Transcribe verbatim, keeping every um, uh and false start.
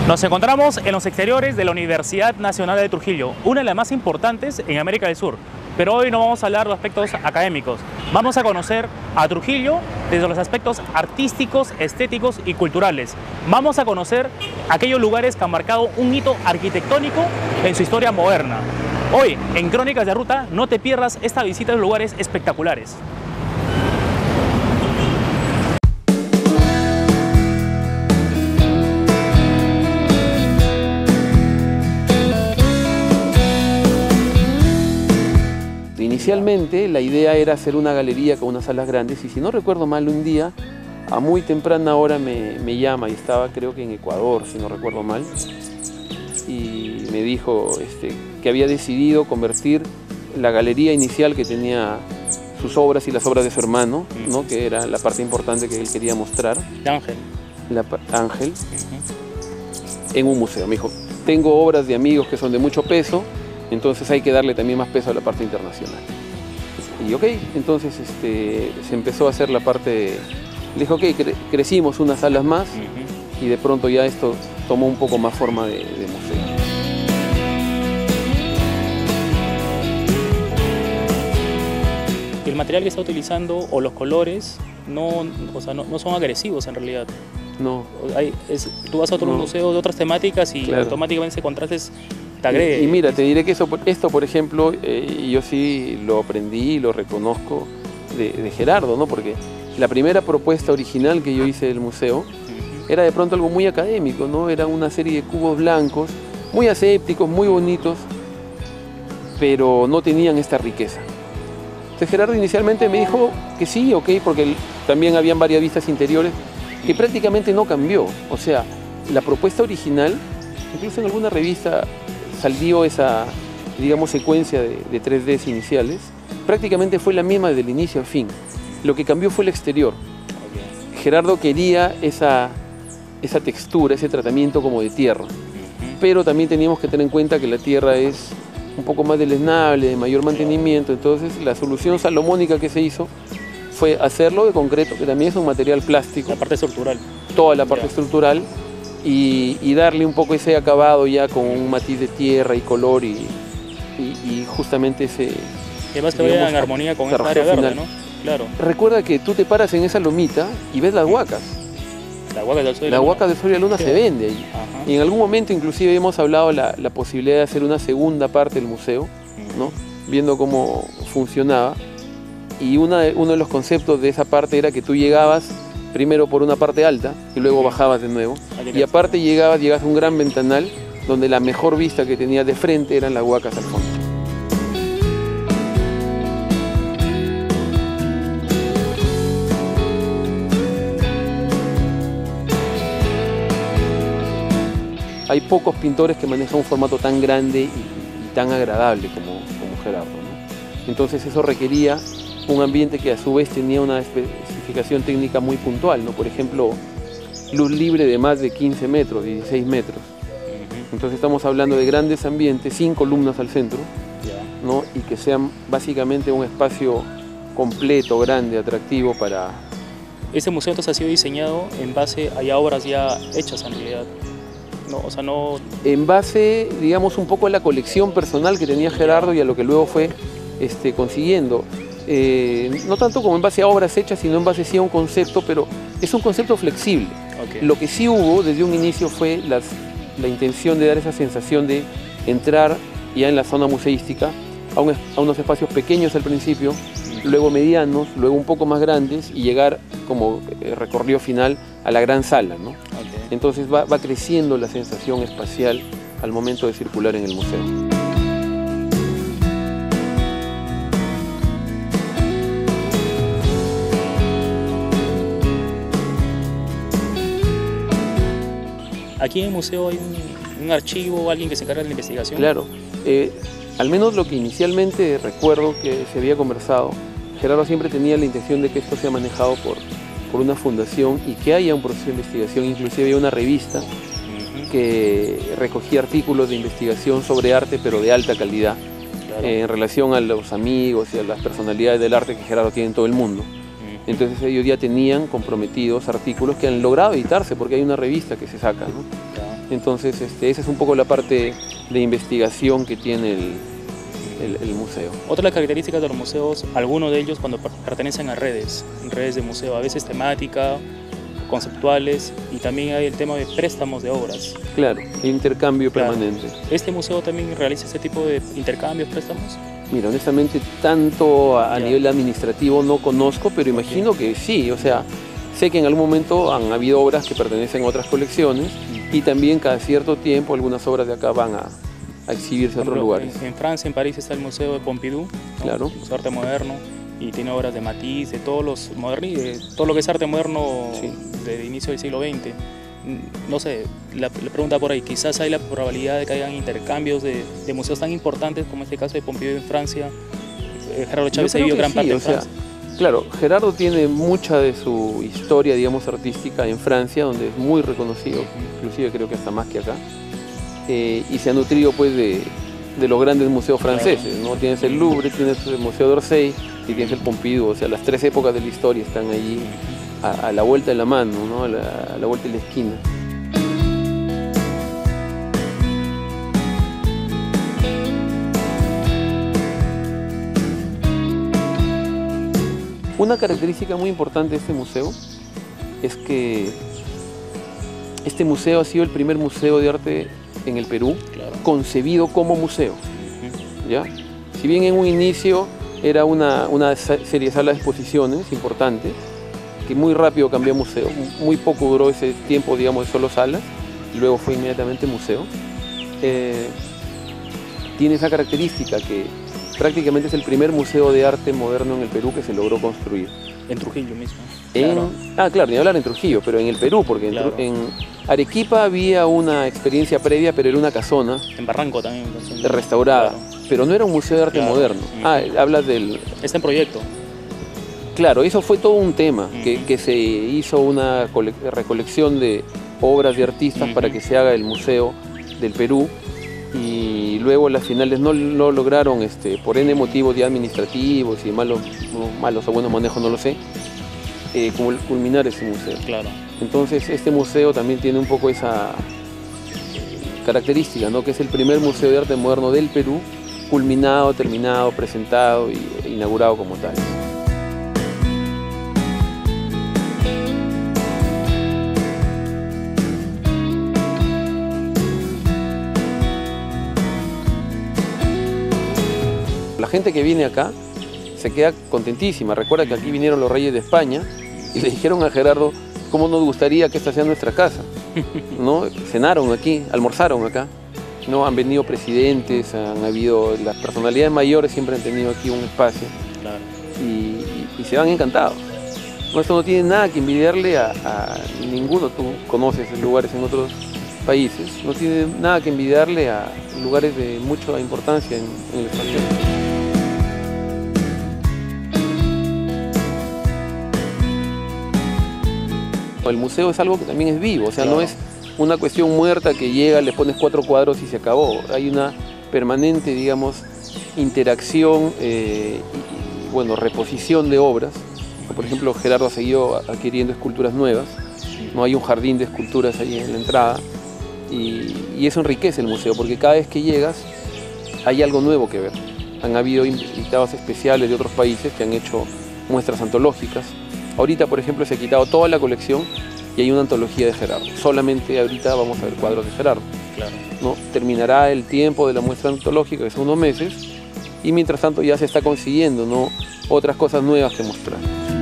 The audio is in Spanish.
Nos encontramos en los exteriores de la Universidad Nacional de Trujillo, una de las más importantes en América del Sur. Pero hoy no vamos a hablar de aspectos académicos, vamos a conocer a Trujillo desde los aspectos artísticos, estéticos y culturales. Vamos a conocer aquellos lugares que han marcado un hito arquitectónico en su historia moderna. Hoy, en Crónicas de Ruta, no te pierdas esta visita a lugares espectaculares. Inicialmente la idea era hacer una galería con unas salas grandes y si no recuerdo mal un día a muy temprana hora me, me llama y estaba creo que en Ecuador si no recuerdo mal y me dijo este, que había decidido convertir la galería inicial que tenía sus obras y las obras de su hermano, ¿no? Que era la parte importante que él quería mostrar, de Ángel, la, Ángel uh-huh. en un museo. Me dijo, tengo obras de amigos que son de mucho peso, entonces hay que darle también más peso a la parte internacional. Y ok, entonces este, se empezó a hacer la parte, le dije ok, cre crecimos unas salas más uh-huh. y de pronto ya esto tomó un poco más forma de, de museo. El material que está utilizando o los colores no, o sea, no, no son agresivos en realidad. No. Hay, es, tú vas a otro no. museo de otras temáticas y claro. automáticamente ese contraste es... Y, y mira, te diré que eso, esto, por ejemplo, eh, yo sí lo aprendí y lo reconozco de, de Gerardo, ¿no? Porque la primera propuesta original que yo hice del museo uh-huh. era de pronto algo muy académico, ¿no? Era una serie de cubos blancos, muy asépticos, muy bonitos, pero no tenían esta riqueza. Entonces Gerardo inicialmente me dijo que sí, ok, porque también habían varias vistas interiores, que prácticamente no cambió. O sea, la propuesta original, incluso en alguna revista salió esa, digamos, secuencia de, de tres D iniciales, prácticamente fue la misma desde el inicio a fin. Lo que cambió fue el exterior. Okay. Gerardo quería esa, esa textura, ese tratamiento como de tierra, uh-huh. pero también teníamos que tener en cuenta que la tierra es un poco más deleznable, de mayor mantenimiento, entonces la solución salomónica que se hizo fue hacerlo de concreto, que también es un material plástico. La parte estructural. Toda la parte yeah. estructural. Y, y darle un poco ese acabado ya con un matiz de tierra y color y, y, y justamente ese... Y además que vaya en armonía con esta área verde, final. ¿no? Claro. Recuerda que tú te paras en esa lomita y ves las huacas. La huaca del sol y la, la huaca del sol y la luna sí. se vende ahí. Ajá. Y en algún momento inclusive hemos hablado la, la posibilidad de hacer una segunda parte del museo, uh-huh. ¿no? Viendo cómo funcionaba. Y una, uno de los conceptos de esa parte era que tú llegabas primero por una parte alta y luego bajabas de nuevo. Y aparte llegabas, llegabas a un gran ventanal donde la mejor vista que tenías de frente eran las huacas al fondo. Hay pocos pintores que manejan un formato tan grande y, y tan agradable como, como Gerardo, ¿no? Entonces eso requería un ambiente que a su vez tenía una especificación técnica muy puntual, ¿no? Por ejemplo, luz libre de más de quince metros, dieciséis metros. Entonces estamos hablando de grandes ambientes, sin columnas al centro, ¿no? Y que sean básicamente un espacio completo, grande, atractivo para... Este museo entonces ha sido diseñado en base a obras ya hechas en realidad. No, o sea, no... En base, digamos, un poco a la colección personal que tenía Gerardo y a lo que luego fue este, consiguiendo. Eh, no tanto como en base a obras hechas, sino en base sí a un concepto, pero es un concepto flexible. Okay. Lo que sí hubo desde un inicio fue las, la intención de dar esa sensación de entrar ya en la zona museística a, un, a unos espacios pequeños al principio, mm. luego medianos, luego un poco más grandes y llegar como eh, recorrido final a la gran sala, ¿no? Okay. Entonces va, va creciendo la sensación espacial al momento de circular en el museo. ¿Aquí en el museo hay un, un archivo, alguien que se encarga de la investigación? Claro, eh, al menos lo que inicialmente recuerdo que se había conversado, Gerardo siempre tenía la intención de que esto sea manejado por, por una fundación y que haya un proceso de investigación, inclusive había una revista uh-huh. que recogía artículos de investigación sobre arte, pero de alta calidad, claro. eh, en relación a los amigos y a las personalidades del arte que Gerardo tiene en todo el mundo. Entonces ellos ya tenían comprometidos artículos que han logrado editarse porque hay una revista que se saca, ¿no? Entonces este, esa es un poco la parte de investigación que tiene el, el, el museo. Otra de las características de los museos, algunos de ellos cuando pertenecen a redes, redes de museo, a veces temática, conceptuales, y también hay el tema de préstamos de obras. Claro, intercambio Claro. permanente. ¿Este museo también realiza este tipo de intercambios, préstamos? Mira, honestamente tanto a, a Ya. nivel administrativo no conozco, pero imagino Ok. que sí, o sea, sé que en algún momento han habido obras que pertenecen a otras colecciones y también cada cierto tiempo algunas obras de acá van a, a exhibirse en Por otros ejemplo, lugares. En, en Francia, en París, está el Museo de Pompidou, ¿no? Claro. El Museo de Arte Moderno, y tiene obras de Matisse, de todos los moderni, de todo lo que es arte moderno Sí. del inicio del siglo veinte. No sé, la, la pregunta por ahí, quizás hay la probabilidad de que hayan intercambios de, de museos tan importantes como este caso de Pompidou en Francia. Eh, Gerardo Chávez Yo ha creo vivido que gran sí, parte o en sea, Francia. Claro, Gerardo tiene mucha de su historia, digamos, artística en Francia, donde es muy reconocido, inclusive creo que hasta más que acá, eh, y se ha nutrido pues de, de los grandes museos franceses, ¿no? Tienes el Louvre, tienes el Museo d'Orsay y tienes el Pompidou, o sea, las tres épocas de la historia están allí a, a la vuelta de la mano, ¿no? a, la, a la vuelta de la esquina. Una característica muy importante de este museo es que este museo ha sido el primer museo de arte en el Perú Claro. concebido como museo, Ujú. ¿ya? Si bien en un inicio era una, una serie de salas de exposiciones importantes, que muy rápido cambió a museo, muy poco duró ese tiempo, digamos, de solo salas, y luego fue inmediatamente museo, eh, tiene esa característica que prácticamente es el primer museo de arte moderno en el Perú que se logró construir. En Trujillo mismo. En, Claro. Ah, claro, ni hablar en Trujillo, pero en el Perú, porque en, Claro. Tru- en Arequipa había una experiencia previa, pero era una casona En Barranco también. entonces, restaurada, claro. pero no era un museo de arte Claro. moderno. Ujú. Ah, hablas del... Está en proyecto. Claro, eso fue todo un tema, que, Ujú. que se hizo una cole- recolección de obras de artistas Ujú. para que se haga el Museo del Perú, y luego las finales no lo lograron este, por N motivos ya administrativos y malos, malos o buenos manejos, no lo sé, eh, cul- culminar ese museo. Claro. Entonces este museo también tiene un poco esa característica, ¿no? Que es el primer museo de arte moderno del Perú, culminado, terminado, presentado y e inaugurado como tal. La gente que viene acá se queda contentísima. Recuerda que aquí vinieron los reyes de España y le dijeron a Gerardo cómo nos gustaría que esta sea nuestra casa, ¿no? Cenaron aquí, almorzaron acá, ¿no? Han venido presidentes, han habido, las personalidades mayores siempre han tenido aquí un espacio Claro. y, y- y se van encantados. No, esto no tiene nada que envidiarle a, a ninguno, tú conoces lugares en otros países, no tiene nada que envidiarle a lugares de mucha importancia en, en el extranjero. El museo es algo que también es vivo, o sea, Claro. no es una cuestión muerta que llega, le pones cuatro cuadros y se acabó. Hay una permanente, digamos, interacción eh, y, y, bueno, reposición de obras. Por ejemplo, Gerardo ha seguido adquiriendo esculturas nuevas, no hay un jardín de esculturas ahí en la entrada, y, y eso enriquece el museo, porque cada vez que llegas hay algo nuevo que ver. Han habido invitados especiales de otros países que han hecho muestras antológicas. Ahorita, por ejemplo, se ha quitado toda la colección y hay una antología de Gerardo. Solamente ahorita vamos a ver cuadros de Gerardo, Claro. ¿no? Terminará el tiempo de la muestra antológica, que son unos meses, y mientras tanto ya se está consiguiendo, ¿no? Otras cosas nuevas que mostrar.